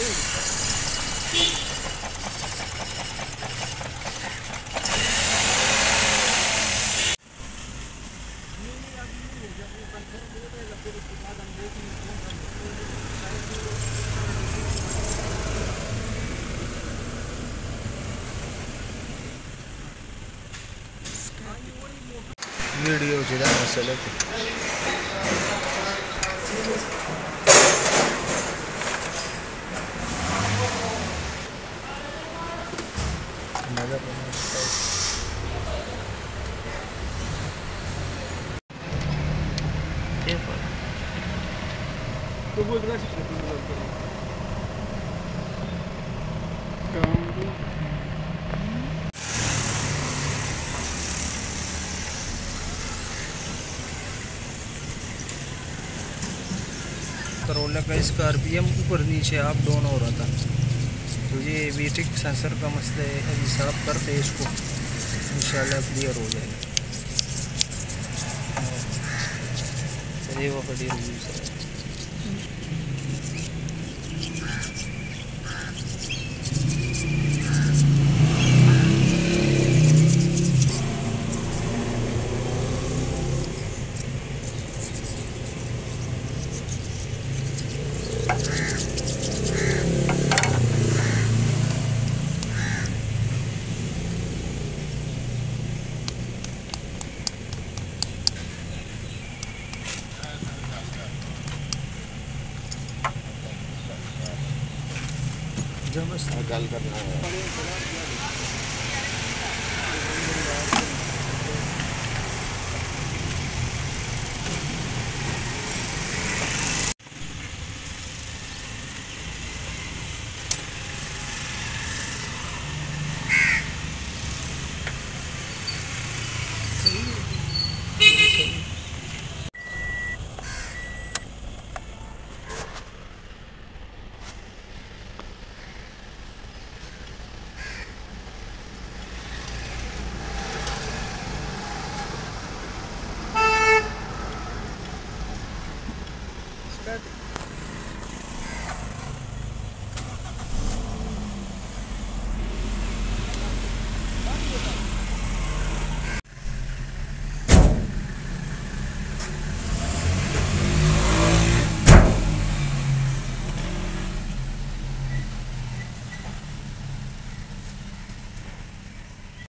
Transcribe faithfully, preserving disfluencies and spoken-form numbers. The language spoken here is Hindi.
वीडियो जुदा मसले तो बोल रहा करोला का इसका आरपीएम ऊपर नीचे अप डाउन हो रहा था, तो ये एविएटिक सेंसर का मसला है। अभी साफ करते हैं इसको, इंशाल्लाह क्लियर हो जाएगा। चलिए वो खड़ी रिव्यू सर गल करना है। Good.